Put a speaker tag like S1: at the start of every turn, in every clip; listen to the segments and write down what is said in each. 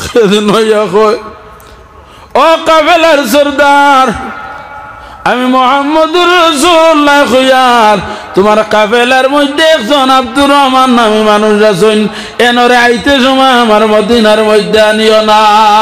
S1: নইয়া কয় ও কাফেলার সরদার আমি মুহাম্মদুর রাসূলুল্লাহ কইয়ার তোমার কাফেলার মধ্যে একজন আব্দুর রহমান নামে মানুষ আছেন এনরে আইতে সময় আমার মদিনার মধ্যে আনিও না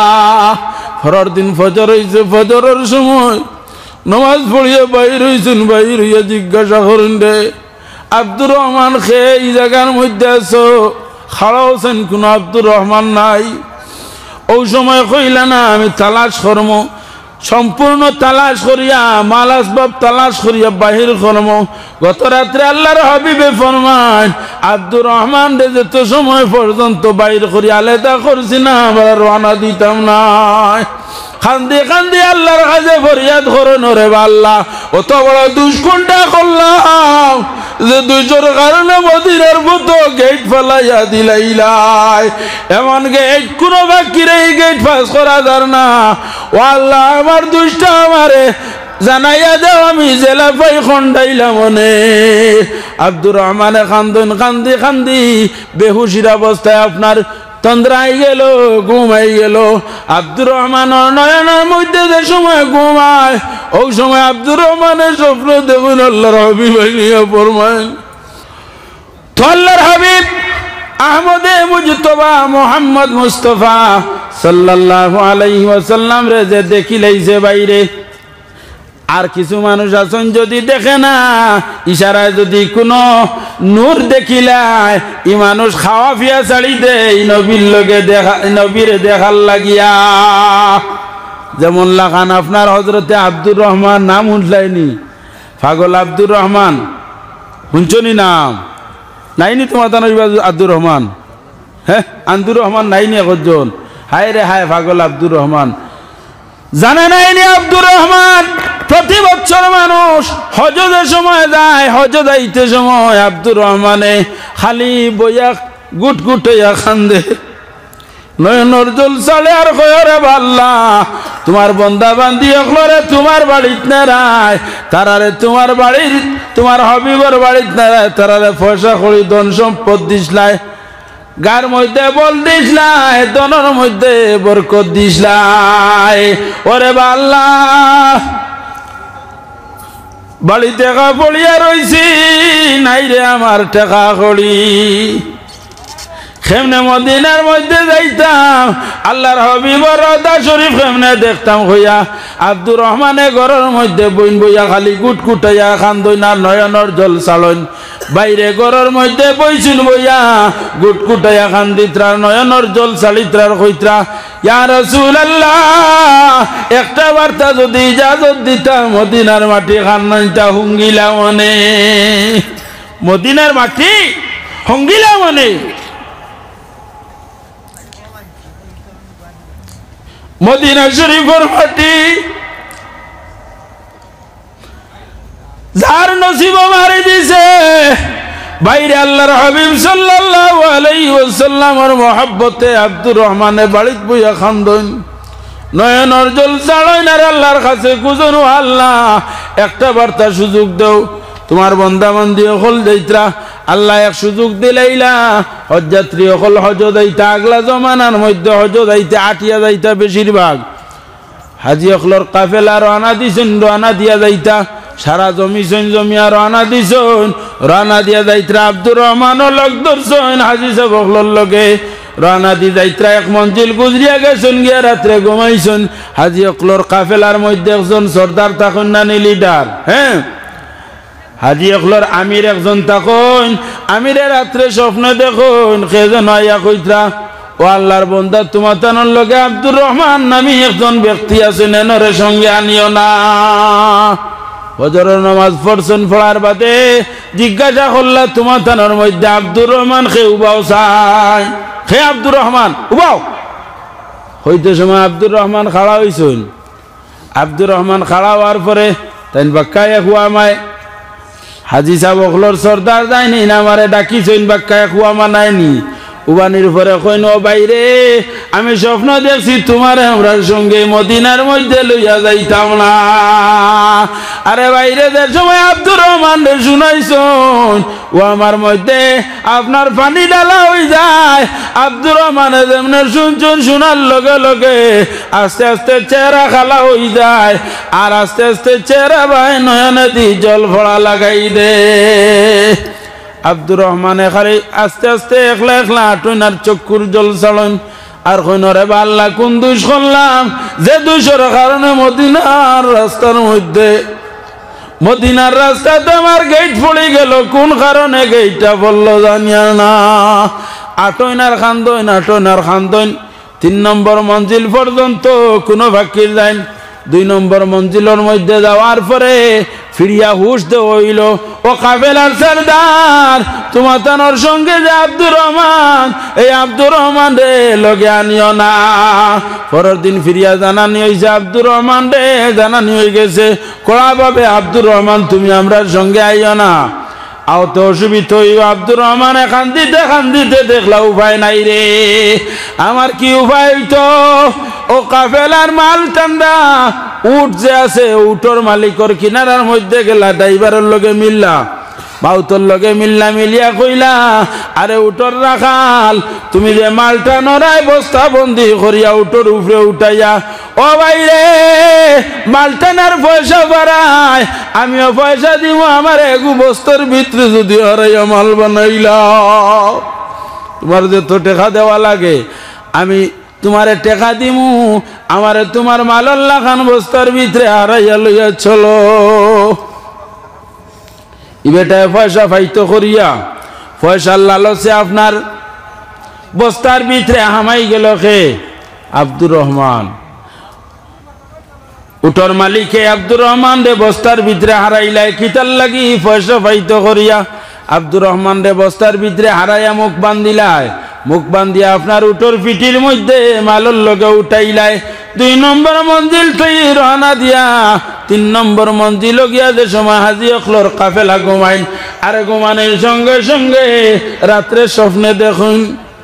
S1: পরের দিন ফজর হইছে ফজরের সময় নামাজ পড়িয়া বাইর হইছেন বাইর হইয়া জিজ্ঞাসা করেন রে আব্দুর রহমান খে এই জায়গার মধ্যে আছো খাড়া হোসেন কোন আব্দুর রহমান নাই ওই সময় কইলা না আমি তালাশ করম সম্পূর্ণ তালাশ করিয়া মাল আসবাব তালাশ করিয়া বাহির করম গত রাত্রে আল্লাহর হাবিবে ফরমান আব্দুর রহমান রে যেত সময় পর্যন্ত বাইর করি আলাদা করছি না আবার রওনা দিতাম না খান্দি খান্দি আল্লাহর কাছে ফরিয়াদ করেন রে আল্লাহ অত বড় দুষ্কর্মটা করলাম যে দুইজোর কারণে মদিনার মতো গেট ফেলাইয়া দিলাইলাই এমন গেট কোনো বাকির এই গেট পাস করা যার না ও আল্লাহ আমার দুষ্টা আমারে জানাইয়া যাও আমি জেলা পাই খন্ডাইলাম মনে আব্দুর রহমানে কান্দন কান্দি কান্দি বেহুশির অবস্থায় আপনার তন্দ্রাই গেল ঘুমাই গেল আব্দুর রহমানের নয়নের মধ্যে যে সময় ঘুমায় ওই সময় আব্দুর রহমানের স্বপ্ন দেখুন আল্লাহর হাবিব আইয়া ফরমায় তো আল্লাহর হাবিব আহমদে মুজতবা মুহাম্মদ মুস্তাফা সাল্লাল্লাহু আলাইহি ওয়াসাল্লাম রে যে দেখিলাইছে বাইরে আর কিছু মানুষ আছেন যদি দেখে না ইশারায় যদি কোনো নূর দেখিলায় ই মানুষ খাওয়া পিয়া ছাড়ি দেয় নবীর লগে দেখা নবীরে দেখার লাগিয়া যেমন লাগান আপনার হজরতে আব্দুর রহমান নাম শুনলাইনি পাগল আব্দুর রহমান শুনছনি নাম নাইনি তোমার তান আব্দুর রহমান হ্যাঁ আব্দুর রহমান নাইনি একজন হায় রে হায় পাগল আব্দুর রহমান জানে নাইনি আব্দুর রহমান প্রতি বছর মানুষ হজের সময় যায় হজ যাইতে সময় আব্দুর রহমানে খালি বইয়া গুটগুটাইয়া খান্দে নয়নর জল চালে আর কয়রে বাল্লা তোমার বন্দা বান্দি অকলরে তোমার বাড়িত নেরায় তারারে তোমার বাড়ির তোমার হবিবর বাড়িত নেরায় তারারে পয়সা করি ধন সম্পদ দিসলাই গার মধ্যে বল দিসলাই দনের মধ্যে বরকত দিসলাই ওরে বাল্লা বাড়ি টেকা পড়িয়া রইছি নাই রে আমার টেকা করি কেমনে মদিনার মধ্যে যাইতাম আল্লাহর হাবিবর রওজা শরীফ কেমনে দেখতাম হইয়া আব্দুর রহমানে ঘরের মধ্যে বইন বইয়া খালি গুটগুটাইয়া কান্দইন আর নয়নের জল চালন বাইরে ঘরের মধ্যে বইছিল বইয়া গুটগুটাইয়া কান্দিত্রা নয়নের জল চালিত্রার কইত্রা ইয়া রাসূলুল্লাহ একটা বার্তা যদি ইজাজত দিতাম মদিনার মাটি খান্নাইতা হুঙ্গিলা মনে মদিনার মাটি হুঙ্গিলা মনে মদিনা শরীফের মাটি যার নসিব মারি দিছে বাইরে আল্লাহর হাবিব সাল্লাল্লাহু আলাইহি ওয়াসাল্লামের মহব্বতে আব্দুর রহমানের বাড়িতে বইয়া খান্দন নয়নের জল চালইন আর আল্লাহর কাছে কুজনু আল্লাহ একটা বার্তা সুযোগ দাও তোমার বন্দা বান্দি হল যাইত্রা আল্লাহ এক সুযোগ দিলাইলা হজযাত্রী হল হজ যাইতা আগলা জমানার মধ্যে হজ যাইতে আটিয়া যাইতা বেশিরভাগ হাজি অকলর কাফেলা রওনা দিছেন রওনা দিয়া যাইতা সারা জমিছেন জমিয়া রওনা দিছেন রওনা দিয়া যাইত্রা আব্দুর রহমান লগ ধরছেন হাজি সাহেব অকলর লগে রওনা দি যাইত্রা এক মঞ্জিল গুজরিয়া গেছেন গিয়া রাত্রে ঘুমাইছেন হাজি অকলর কাফেলার মধ্যে একজন সর্দার তখন নানি লিডার হ্যাঁ হাজি অকলর আমির একজন তখন আমিরে রাত্রে স্বপ্ন দেখুন সেজন আইয়া কইত্রা ও আল্লাহর বন্দা তোমার তানোর লগে আব্দুর রহমান নামি একজন ব্যক্তি আছেন এনরে সঙ্গে আনিও না ফজরের নামাজ পড়ছেন পড়ার বাদে জিজ্ঞাসা করলা তোমার তানোর মধ্যে আব্দুর রহমান খে উবাও চাই খে আব্দুর রহমান উবাও হইতে সময় আব্দুর রহমান খাড়া হইছেন আব্দুর রহমান খাড়া হওয়ার পরে তাই বাক্কায় হুয়ামায় হাজি সাহেব অকলর সর্দার যায়নি না আমারে ডাকিছেন বাক্কায় হুয়ামা নাইনি উবানির পরে কইন ও বাইরে আমি স্বপ্ন দেখছি তোমার আমরার সঙ্গে মদিনার মধ্যে লইয়া যাইতাম না আরে বাইরে যে সময় আব্দুর রহমান রে শুনাইছন ও আমার মধ্যে আপনার পানি ডালা হয়ে যায়। আব্দুর রহমানে যেমনে শুনছুন শোনার লগে লগে আস্তে আস্তে চেহারা খালা হয়ে যায়, আর আস্তে আস্তে চেহারা ভাই নয়নে দি জল ফোড়া লাগাই দে। আব্দুর রহমানে খালি আস্তে আস্তে একলা একলা হাঁটুন আর চক্ষুর জল ছাড়ন, আর কইনরে বা আল্লাহ কোন দুষ করলাম যে দুষের কারণে মদিনার রাস্তার মধ্যে মদিনার রাস্তাতে আমার গেট পড়ে গেল, কোন কারণে গেটটা বললো জানিয়া না। আটইন আর খান্দইন, আটইন আর খান্দইন 3 নম্বর মঞ্জিল পর্যন্ত কোনো ফাঁকির যাইন। 2 নম্বর মঞ্জিলের মধ্যে যাওয়ার পরে ফিরিয়া হুশ দে হইল, ও কাফেলার সরদার তোমার তানোর সঙ্গে যে আব্দুর রহমান, এই আব্দুর রহমান রে লগে আনিও না। পরের দিন ফিরিয়া জানানি হয়েছে আব্দুর রহমান রে জানানি হয়ে গেছে কড়া ভাবে, আব্দুর রহমান তুমি আমরা সঙ্গে আইও না। আওতে অসুবিধা হইব। আব্দুর রহমান খান্দিতে দেখলা উপায় নাই রে, আমার কি উপায় হইতো? ও কাফেলার মাল টান্দা উঠ যে আছে, উঠোর মালিকর কিনারার মধ্যে গেলা, ড্রাইভারের লগে মিললা, বাউতর লগে মিলিয়া কইলা, আরে উঠোর রাখাল তুমি যে মালটা নড়াই বস্তা বন্দি করিয়া উঠোর উপরে উঠাইয়া, ও ভাই রে মালটানার পয়সা বাড়ায়, আমিও পয়সা দিব, আমার এগু বস্তার ভিতরে যদি হরাইয়া মাল বানাইলা, তোমার যে তো টেকা দেওয়া লাগে আমি তোমারে টেকা দিমু, আমারে তোমার মালাল্লা খান বস্তার ভিতরে হারাইয়া লইয়া চলো। বেটায় পয়সা ফাইতো করিয়া পয়সার লালসে আপনার বস্তার ভিতরে হামাই গেল কে? আব্দুর রহমান। উঠোর মালিকে আব্দুর রহমান রে বস্তার ভিতরে হারাইলাই, কিতার লাগি পয়সা ফাইতো করিয়া আব্দুর রহমান রে বস্তার ভিতরে হারাইয়া মুখ বান্ধিলায়, মুখ বান্ধিয়া আপনার উঠোর পিঠির মধ্যে মালর লগে উঠাইলাই। 2 নম্বর মঞ্জিল তুই রওনা দিয়া 3 নম্বর মঞ্জিল গিয়া যে সময় হাজি অখলর কাফেলা ঘুমাইন, আর ঘুমানোর সঙ্গে সঙ্গে রাত্রে স্বপ্নে দেখুন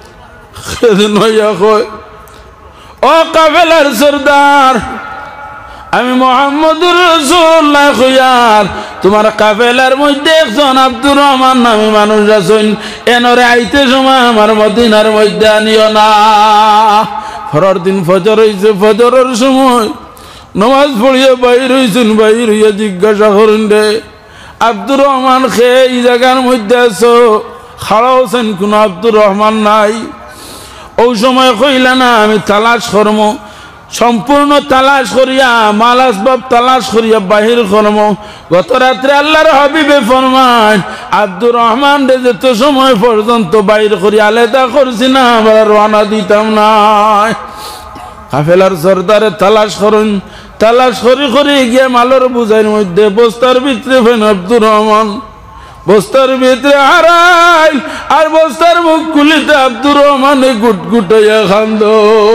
S1: ও কাফেলার সরদার আমি মুহাম্মদুর রাসূলুল্লাহ খুয়ার, তোমার কাফেলার মধ্যে একজন আব্দুর রহমান নামে মানুষ আছেন, এনরে আইতে সময় আমার মদিনার মধ্যে আনিও না। পরের দিন ফজর হইছে, ফজরের সময় নামাজ পড়িয়া বাইর হইছেন, বাইর হইয়া জিজ্ঞাসা করেন রে আব্দুর রহমান খে এই জায়গার মধ্যে আছো? খাড়া হোসেন কোন আব্দুর রহমান নাই। ওই সময় কইলা না আমি তালাশ করম, সম্পূর্ণ তালাশ করিয়া মাল আসবাব তালাশ করিয়া বাহির করম। গত রাত্রে আল্লাহর হাবিবে ফরমান আব্দুর রহমান রে যেত সময় পর্যন্ত বাইর করি আলাদা করছি না, আবার রওনা দিতাম না। কাফেলার সরদারে তালাশ করুন, তালাশ করি গিয়ে মালের বুঝাইর মধ্যে বস্তার ভিতরে ফেন আব্দুর রহমান, বস্তার ভিতরে হারাই, আর বস্তার মুখ খুলিতে আব্দুর রহমানে গুটগুটাইয়া খান্দ।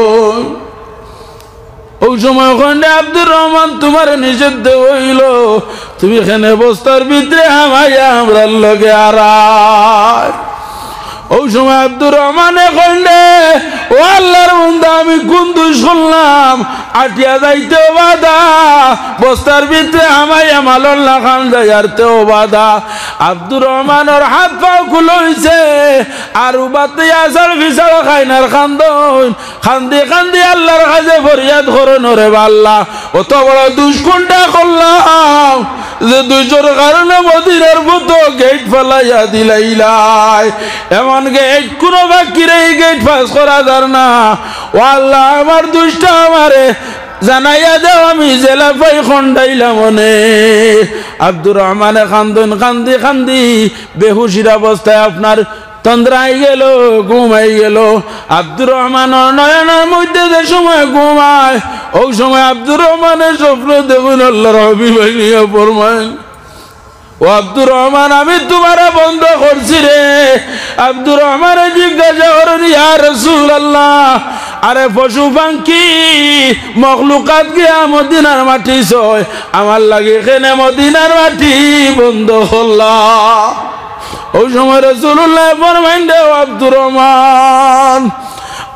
S1: ওই সময় ওখানে আব্দুর রহমান তোমার নিষেধ হইল, তুমি এখানে বস্তার ভিতরে হামাইয়া আমরা লগে হারাই। ওই সময় আব্দুর রহমানে কইলে ও আল্লাহর বান্দা আমি কোন দোষ করলাম? আটিয়া যাইতে বাধা, বস্তার ভিতরে হামাইয়া মালল্লা খান যাইতেও বাধা। আব্দুর রহমানের হাত পাও খুলইছে, আর উবাতে আসার বিচার খাইনার খান্দন খান্দি খান্দি আল্লাহর কাছে ফরিয়াদ করেন, ওরে আল্লাহ অত বড় দুষ্কোনটা করলাম যে দুইজোর কারণে মদিনার মতো গেট ফেলাইয়া দিলাইলাই, এমন গেট কোনো বাকির এই গেট পাস করা যার না। ও আল্লাহ আমার দুষ্টা আমারে জানাইয়া যাও, আমি জেলা পাই খন্ডাইলাম মনে। আব্দুর রহমানে খান্দন কান্দি কান্দি বেহুশির অবস্থায় আপনার তন্দ্রাই গেল, ঘুমাই গেল। আব্দুর রহমানের নয়নের মধ্যে যে সময় ঘুমায়, ওই সময় আব্দুর রহমানের স্বপ্ন দেখুন আল্লাহর হাবিব নিয়ে ফরমায় ও আব্দুর রহমান আমি তোমারা বন্ধ করছি রে। আব্দুর রহমান জিজ্ঞাসা করেন ইয়া রাসূলুল্লাহ, আরে পশু পাখি মখলুকাত গিয়া মদিনার মাটি ছয়, আমার লাগে এখানে মদিনার মাটি বন্ধ করলা। ওই সময় রাসূলুল্লাহ ফরমাইন রে আব্দুর রহমান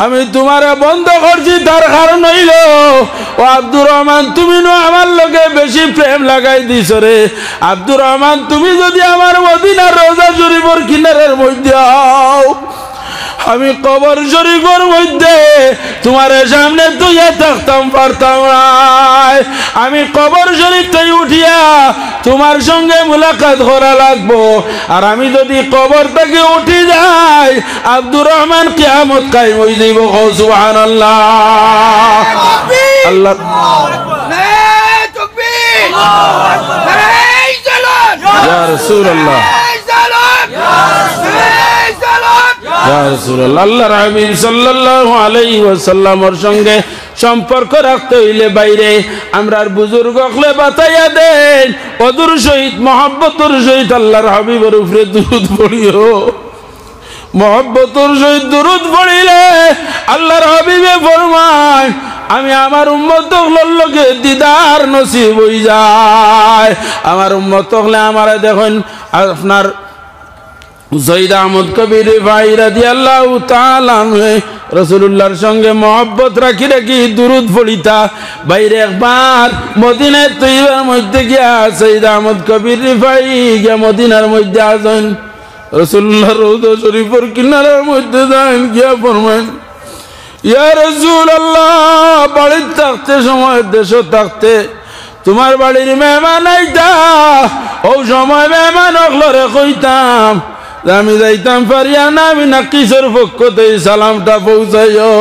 S1: আমি তোমারে বন্ধ করছি তার কারণ হইল ও আব্দুর রহমান তুমি নো আমার লগে বেশি প্রেম লাগাই দিছ রে আব্দুর রহমান তুমি যদি আমার মদিনার রওজা শরীফের কিনারের মধ্যে হও আমি কবর শরীফের মধ্যে তোমার সামনে তুইয়া থাকতাম পারতাম না আমি কবর শরীফ থেকে উঠিয়া তোমার সঙ্গে মুলাকাত করা লাগবো আর আমি যদি কবর থেকে উঠি যাই আব্দুর রহমান কিয়ামত কায়েম হয়ে যাইব সুবহানাল্লাহ আল্লাহ ইয়া রাসূলুল্লাহ আল্লাহর হাবিব সাল্লাল্লাহু আলাইহি ওয়াসাল্লামের সঙ্গে সম্পর্ক রাখতে হইলে বাইরে আমরার বুজুর্গ হলে বাতাইয়া দেন ওদুর সহিত মহব্বতের সহিত আল্লাহর হাবিবের উপরে দুরূদ পড়িও মহব্বতের সহিত দুরূদ পড়িলে আল্লাহর হাবিবে ফরমায় আমি আমার উম্মত লগে দিদার নসিব হই যায় আমার উম্মত হলে আমারে দেখুন আপনার সৈয়দ আহমদ কবির ভাই রাদিয়াল্লাহু তাআলা রাসূলুল্লাহর সঙ্গে মহব্বত রাখি রাখি দুরূদ পড়িতা বাইরে একবার মদিনার তৈবার মধ্যে গিয়া সৈয়দ আহমদ কবির ভাই গিয়া মদিনার মধ্যে আসেন রাসূলুল্লাহর রওজা শরীফের কিনারার মধ্যে যান গিয়া ফরমান ইয়া রাসূলুল্লাহ বাড়িতে থাকতে সময় দেশে থাকতে তোমার বাড়ির মেহমান আইতা ও সময় মেহমান হলরে কইতাম আমি যাইতাম পারিয়া না আমি নাকিসের পক্ষতে সালামটা পৌঁছাইও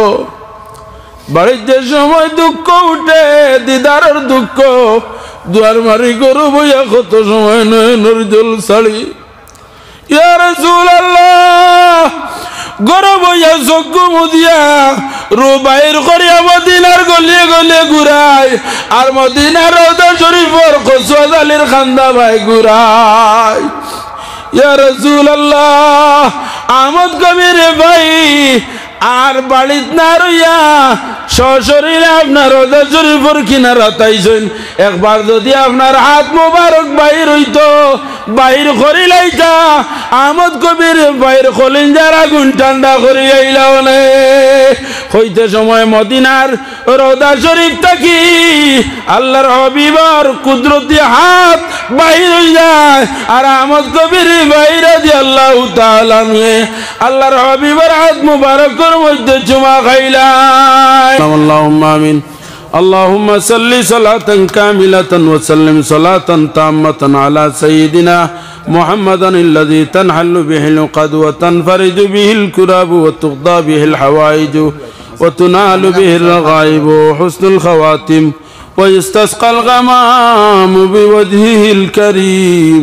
S1: বাড়িতে সময় দুঃখ উঠে দিদারের দুঃখ দুয়ার মারি গরু বইয়া কত সময় নয়নের জল ছাড়ি ইয়া রাসূলুল্লাহ গরু বইয়া চোখ মুদিয়া রু বাইর করিয়া মদিনার গলিয়ে গলিয়ে ঘুরাই আর মদিনার রওজা শরীফের কসুয়া জালির খান্দা ভাই ঘুরাই ইয়া রাসূলুল্লাহ আহমদ কবির ভাই আর বাড়িত না রইয়া সশরীরে আপনার রওজা শরীফের কিনারা তাইছেন একবার যদি আপনার হাত মোবারক বাইর হইতো বাইর করিলাইতা আহমদ কবির বাইর কলিঞ্জার আগুন ঠান্ডা করি আইলাও নে হইতে সময় মদিনার রওজা শরীফ থাকি আল্লাহর হাবিবের কুদরতি হাত বাইর হই যায় আর আহমদ কবির ভাই রাদিয়াল্লাহু তাআলা আল্লাহর হাবিবের হাত মোবারকের মধ্যে চুমা খাইলাই আল্লাহুম্মা আমিন اللهم صل صلاة كاملة وسلم صلاة تامة على سيدنا محمد الذي تنحل به العقد وتنفرج به الكراب وتقضى به الحوائج وتنال به الرغائب وحسن الخواتم ويستسقى الغمام بوجهه الكريم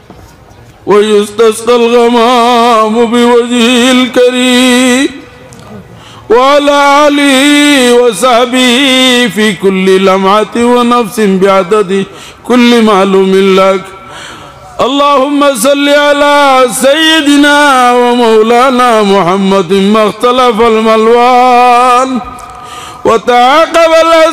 S1: ويستسقى الغمام بوجهه الكريم وعلى آله وصحبه في كل لمعة ونفس بعدد كل معلوم لك اللهم صل على سيدنا ومولانا محمد ما اختلف الملوان وتعاقب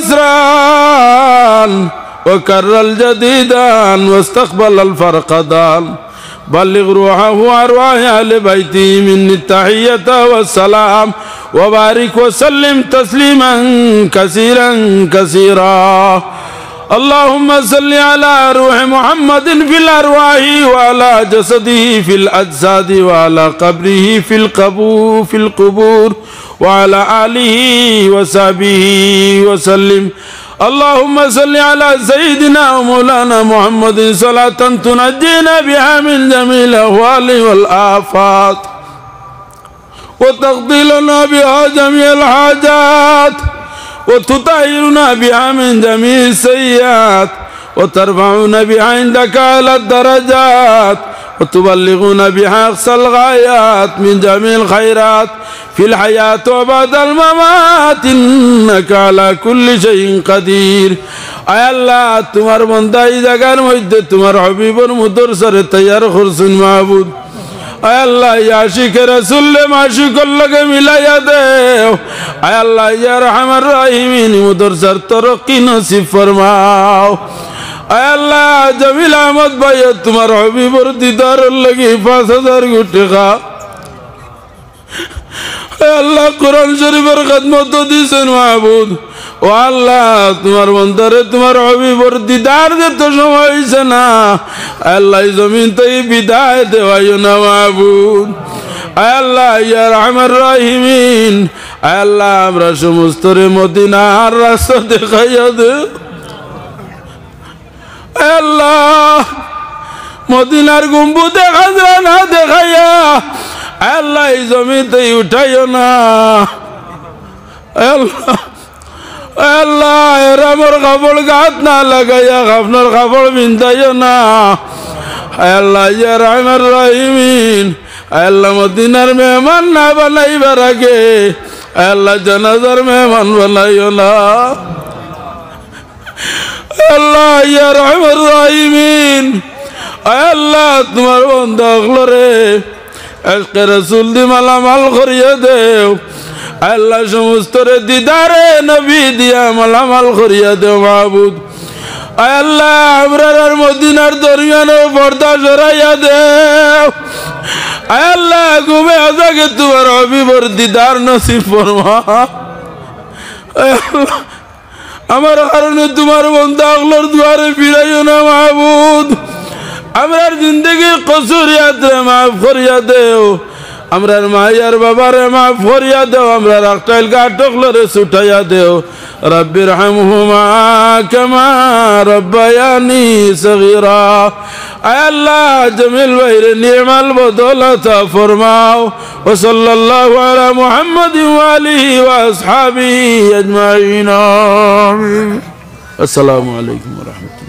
S1: الأسران وكر الجديدان واستقبل الفرقدان بلغ روحه وأرواح أهل بيته مني التحية والسلام وبارك وسلم تسليما كثيرا كثيرا اللهم صل على روح محمد في الأرواح وعلى جسده في الأجساد وعلى قبره في القبور وعلى آله وصحبه وسلم اللهم صل على سيدنا ومولانا محمد صلاة تنجينا بها من جميع الأهوال والآفات وتقضي لنا بها جميع الحاجات وتطهرنا بها من جميع السيئات وترفعنا بها عندك على الدرجات وتبلغنا بها أقصى الغايات من جميع الخيرات في الحياة وبعد الممات إنك على كل شيء قدير আয় আল্লাহ তোমার বান্দা এই জায়গার মধ্যে তোমার হাবিবের মুদরসরে তৈয়ার করছেন মাহবুব আয় আল্লাহ ইয়া আশিকে রাসূল মাশিকুল লগে মিলাইয়া দেও আয় আল্লাহ ইয়া রহমান রহিমিন মুদরসর তরক্কি নসিব ফরমাও আয় আল্লাহ জমিল আহমদ ভাই তোমার হাবিবের দিদারের লাগি 5000 টাকা আল্লাহ কোরআন শরীফের খিদমত দিয়েছেন মাহবুদ। ও আল্লাহ তোমার বন্দারে তোমার হবিবর দিদার যেতে সময় হয়েছে না, আল্লাহ জমিন তো বিদায় দেওয়াইও না মাহবুদ। আল্লাহ ইয়া রহমান রহিমিন, আল্লাহ আমরা সমস্ত রে মদিনার রাস্তা দেখাইয়া দে। আল্লাহ মদিনার গম্বুজে খাজরা না দেখাইয়া আল্লাহ এই জমিতে উঠাইও না। আল্লাহ আল্লাহ এরামর কাপড় গাত না লাগাইয়া আপনার কাপড় বিন্দাইও না। আল্লাহ ইয়া রহমান রহিমিন, আল্লাহ মদিনার মেহমান না বানাইবার আগে আল্লাহ জানাজার মেহমান বানাইও না। আল্লাহ ইয়া রহমান রহিমিন, আল্লাহ তোমার বন্ধা রে আজকে রাসূল দি মালামাল করিয়া দেও। আল্লাহ সমস্ত রে দিদারে নবী দিয়া মালামাল করিয়া দেও মাহবুদ। আল্লাহ আমরার মদিনার দরমিয়ানো পর্দা সরাইয়া দেও। আল্লাহ ঘুমে আজাকে তোমার হবিবর দিদার নসিব ফরমা। আমার কারণে তোমার বন্ধা আগলোর দুয়ারে ফিরাইও না মাহবুদ। আমরার জিন্দগি কসুর ইয়াদরে মাফ করিয়া দেও। আমরার মায়ার বাবারে মাফ করিয়া দেও। আমরা রাখটাইল গাটকলরে ছুটাইয়া দেও। রব্বির হামহুমা কামা রব্বায়ানি সগীরা। আল্লাহ জমিল ভাইরে নিমাল বদৌলত ফরমাও। ও সাল্লাল্লাহু আলা মুহাম্মাদ ওয়া আলিহি ওয়া আসহাবিহি আজমাইন। আসসালামু আলাইকুম ওয়া রাহমাতুল্লাহ।